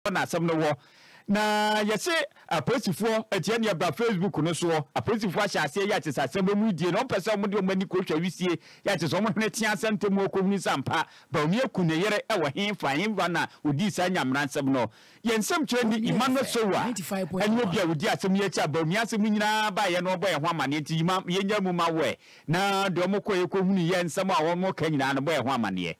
na asem no wo na yese aposifo etie ne ba Facebook no so aposifo ahyase ya tese asem mu die no pese mo de o mani ko hwa wisie ya tese o mo hene tia asem temu okohuni sampa Bawumia kuneyere e wo hemfa na odi sa nyamra asem no yensem kire ni Emmanuel Sowa enyo bia odi asem ye cha Bawumia asem nyina ba ye no boye ho amane ti yenya mu ma we na de o mo ko ye kohuni ye nsem a wo mo ka nyina no boye ho amane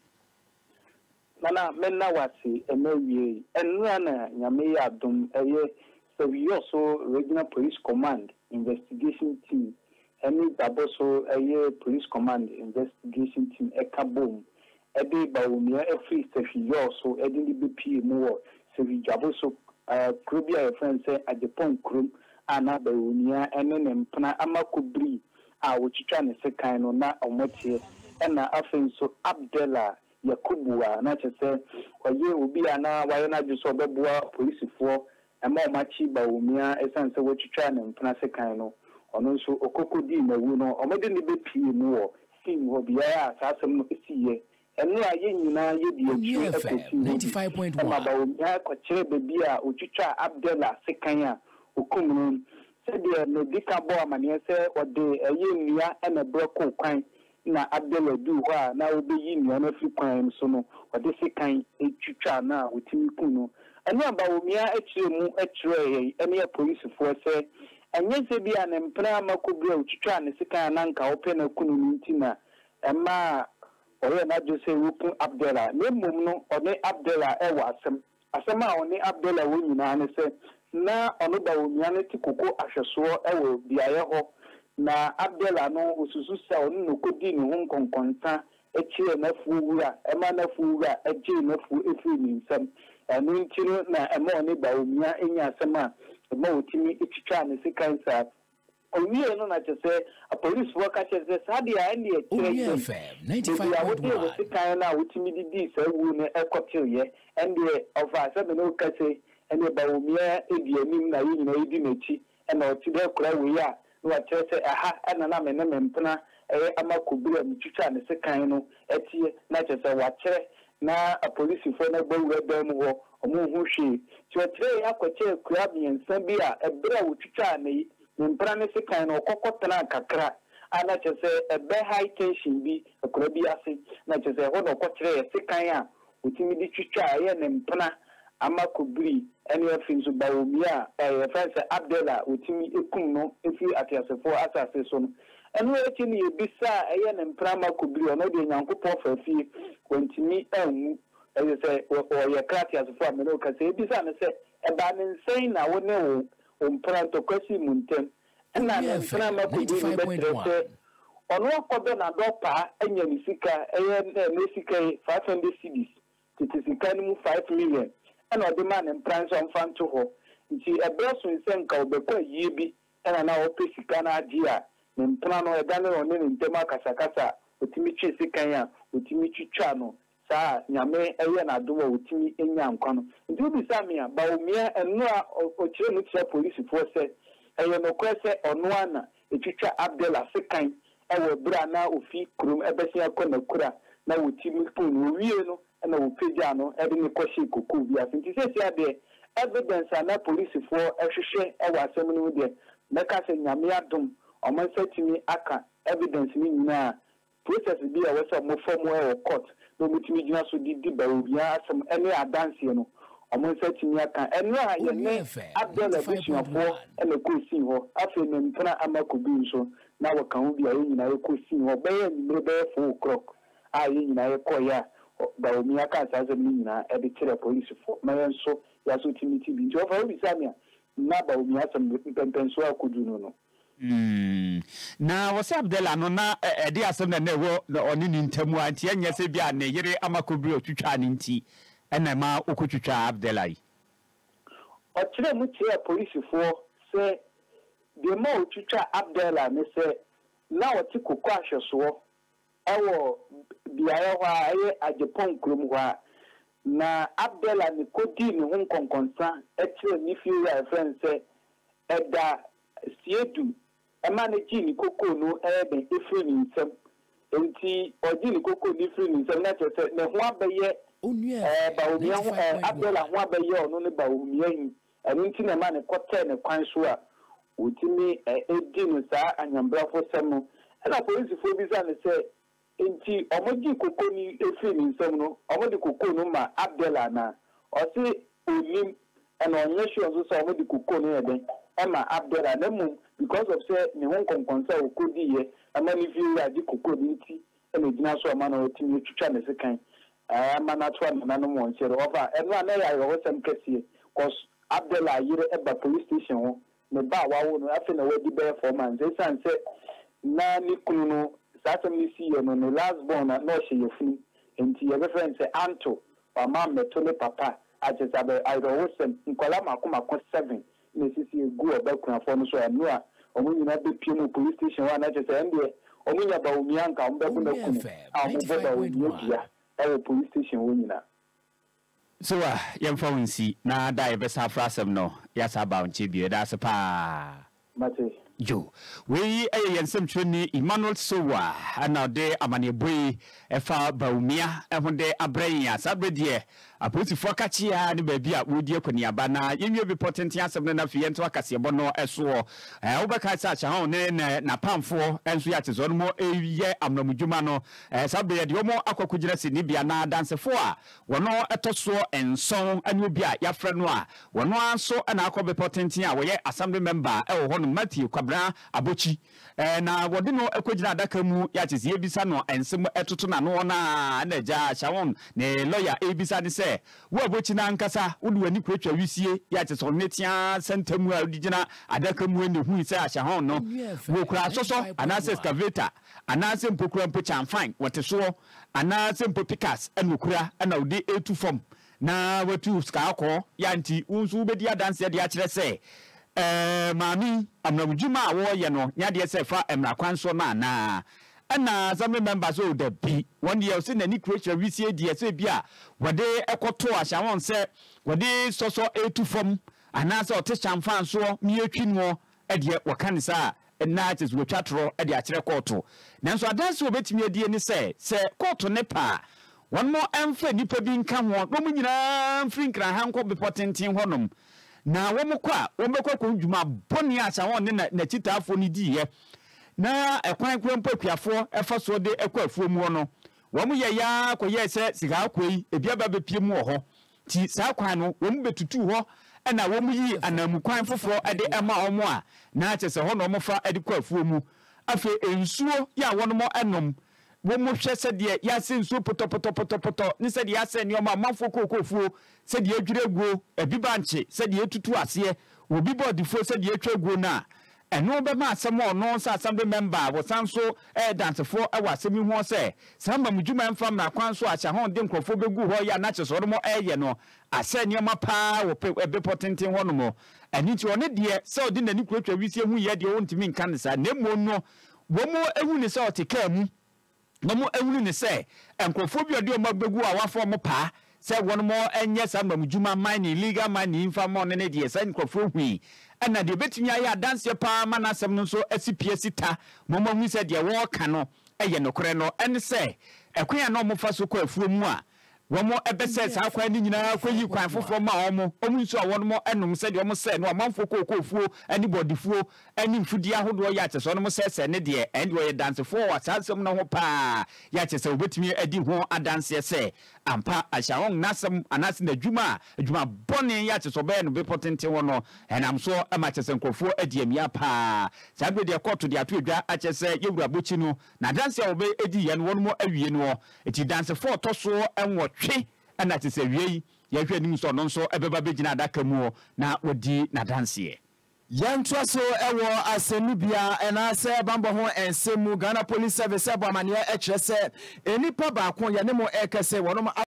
Nana menna wasi emewie enra na nyame ya dum eye Sehwi Juaboso Regional Police Command Investigation Team eni Juaboso eye Police Command Investigation Team ekabom ebe Bawumia free Sehwi Juaboso edi BP mu wo Sehwi Juaboso krobia e friend say Agyapon krom ana Bawumia ene ne mpana Ama Kobre a wochitwa ne sekan no na omotie ena afenso Abudulla Yakubu na chese oye obi ana waye na juso beboa police fo ema omachi Bawumia esanse wochitwa ne mpana sekan no ono nso okokodi na wu no omede ne bepi mu wo sin ho bia asasem no esiye enu aye nyina ye di echi ekosi 95.1 Bawumia ko kire bebi a ochitwa Abudulla sekan a okumunu se de no dikabo amane se ode eye nnua ena breko kwan na Abudulla du ho a na obeyi nnua na fi kwan so no ode sekan etwitwa na otimi kunu enu Bawumia ekire mu ekire ene police fo se enye se bia ne mpra Ama Kobre otwitwa ne sekan na nka ope na kunu nti na ema oye na jose wupun Abudulla ne mum no ode Abudulla e wa asem a one Abudulla wo nyina ne se na ono Bawumia ne tikoko ahweso ewo biaye ho na Abudulla no osusu sa ono no kodi ne ho konkonta echire na fuwura ema na fuwura eje na fu efi ni nsam enu ntiro na ema ono Bawumia enya asem a ema otimi etwitwa ne sekan sa owie no na chese a police worker chese sadi a ene echire 95.1 sekan na otimi didi sa wu ne ekotilye ende ofa se no kase ene Bawumia edi anim na yi na edi nachi ena otide kura we ya no achese aha ena na me mpena Ama Kobre mtwitwa ne sekan no etie na chese wa kire na a police fo na gbawura dam ho omo hu hwe ti o kire akwache kura biensa bi a ebra wotwitwa ne mpena ne sekan no kokotena kakra ana chese ebe high tension bi kura bi ase na chese ho no kokire sekan a otimi di twitwa ye ne mpena Ama Kobre ene afinzo Bawumia friends Abudulla otimi ekum no efi atiasefo asase so no enu echi ni ebisa eye ne mpra Ama Kobre ono de nyankopon fafi kontimi anwu eye se oye kratiasefo ameno ka se ebisa ne se eba ne nsen na wone wo mpra to kwasi muntem ena ne mpra Ama Kobre betrese ono akodo na dopa enya ni sika eye ne sika 500 cedis titisika ni mu 5 million ena ode man mpra so mfanto ho nti ebeso nsen ka obekwa yie bi ena na opesika na agi a ne mpra no eda ne one ne ntema kasakasa otimi twe sekan a otimi twitwa no saa nyame eye na adoma otimi enya nkwa no nti obi sami a Bawumia enu a okire mu tia police fo se eye no kwese Onua na etwitwa Abudulla sekan ewe bra na ofi krom ebesia akona kura na otimi pon owie no na wopeja no ede ne kwahye kokko bi afinti sesi ade evidence na police fo ehwehwe ewa asem no de meka se nyame adom oman satimi aka evidence ni nyina process bi a wese mo form e court no mutimi gina so di Bawumia asem ene adanse no oman satimi aka eno a ye ne Abudulla busuafo ene kosi ho afi ne mpana Ama Kobre so na waka ho bi a ye nyina ye kosi ho be ye ni be 4 o'clock a ye nyina ye koya Bawumia ka saze nyina e be kire police fo mayen so ya so timiti bi jo fa obi samia na Bawumia sam pempenso akudu no na wose Abudulla no na ede asem na ne wo oni ni ntamu anti enya se bia ne yere Ama Kobre otwitwa ne nti ena ma okotwitwa Abudulla yi o kire mu tie police fo se de ma otwitwa Abudulla ne se na woti kokko ahweso ewo biaye ho aye Agyapon krom ho na Abudulla ni kodi ni ho konkonsa ekire ni fiwa friend se eda siedu ema ne ji ni kokko no ebe efiri ni nsem enti oji ni kokko ni efiri ni nsem na tese ne ho abaye Onua Bawumia Abdullah ho abaye ono ne Bawumia yi eno nti na ma ne kote ne kwan so a otimi edi no saa anyambrafo sem no na police fo bi za ne se enti omoji koko ni efi ni nsem no omodi koko no ma Abdullah na o se onim and onye sure so omodi koko no eden Ama Abdullah na mum because of say ne hon konkonsa okodi ye ama ni fi ya di koko ni nti e gina so ama na otimi twitwa ne sekan ama na to na no mo nchere over eno ana ya yo sem kese cause Abdullah yire eba police station ho ne ba wawo no afi na wadi be for man say san say na ni kunu no satam ni si no no last born na no she yefuni enti ye reference say Anto ama meto ne papa ajesabe I do sem nkola makoma ko 7 ne sisi egu obakuna fo no so eno a omunyina be pie mu police station wa na jese ende omunya Bawumia nka ombebu na kunu a omubo Bawumia police station wonyina so yemfa wonsi na da yebesa frasem no yasa ba onche bi da sepa mate jo we yensem twani Emmanuel Sowa ana de amane boy efa Bawumia ehunde abran ya sabedie apolitifo kachia ne baabi a wodi akoni aba na yenwie bi potenti asem na fi yento akase bono eso wobeka sa cha ho ne na pamfo enso ya tezo no mo eye amnamudwuma no sabede de omo akwakugira sini bia na dansefo a wono etoso enson ane obi a yafre no a wono anso na akobe potenti a woye assembly member e wo ho no Matthew Kwabra Abochi na wodi no akwagira adaka mu ya tese ebisa no ensem etoto na no na ja Shawon ne lawyer ebisa de se wo Abochi na nkasa wodi wani kwetwa wisie ya tese so netia sentamu a digina adaka mu ne hu se Shawon no wo kura soso anase excavator anase mpokura mpocha fine wote so anase mpopikas enokura na odi etu form na watu ska akọ ya nti unsu bedi adanse de a kire se mami amnamudwuma a wo ye no nya de se fa emrakwan so na some members of the B one year say nani creature we see die say bia wode ekoto Shawon se wode soso etu form anase otechan fan so mi atwi no e de wakanisa na it is wotwatro e de a kire koto nanso adanse obetimi adie ni se koto ne pa one more emfa nipa bi nka ho no mu nyina mfrinkra hanko be potentin honom na wo mokwa wo mekwa ko dwuma boni a Shawon ne na chitafo ni diye na ekwan kwempakwiafo efa so de ekwafuo mu no wo mu ye ya koye se siga akwei ebia ba bepie mu ho ti sa kwan no wo mu betutu ho na wo mu yi anamu kwan foforo ede ema omo a na chese ho no mo fa ede kwafuo mu afi ensuo ya wono mo enom wo mu hwe se de ya se ensuo poto ni se de ya se ne o ma mafo kokofuo se de adwiregu ebibanche se de etutu ase obi bodifo se de etwagu na eno be ma asem ono sa assembly member wo sanso dancefo e wasemi ho se samba mudwuma emfam na kwan so acha ho de nkrofo begu ho ya na cheso mo eye no ase nioma pa wo be potenten ho no mo eni ti one de se odi nani kuratwa wisie hu ye de wo ntimi nka ne sa nemo no wo mo ehu ne se oteka mu no mo ehu ne se nkrofo bi odi o magbegu a wafo mo pa se wono mo enye samba mudwuma mine illegal mine infam ne de se nkrofo hui ana de betumi aya dance pa manasem no so asipie sita momo hu se de wo ka no eye nokore no ene se ekwan na mo fa so kwa afuo mu a wo mo ebese sa kwan ni nyina kwayi kwan foforo ma omo nso a wono mo enum se de omo se no amanfo kokofuo ani bodifuo ani mfudi ahodo ya cheso no mo se ne de ende wo ye dance fo wa sansem no ho pa ya chese obetumi adi ho adanse se ampa Shawon nasem anase na adwuma bone ya cheso be no be potente wo no enam so ama chese nkofuo adi amia pa sabe de court de ato edwa a chese yewura bochi no na dance wo be edi ye no wono mo awie no eti dance fo to so enwo twe ana chese wie ye hwe nim so no so ebeba begina adaka mu na wodi na dance Yantwa so ewo asenubia enase bambo ho ensemu Ghana Police Service abo amane e kire se enipa ba ko ye ne mo ekese wono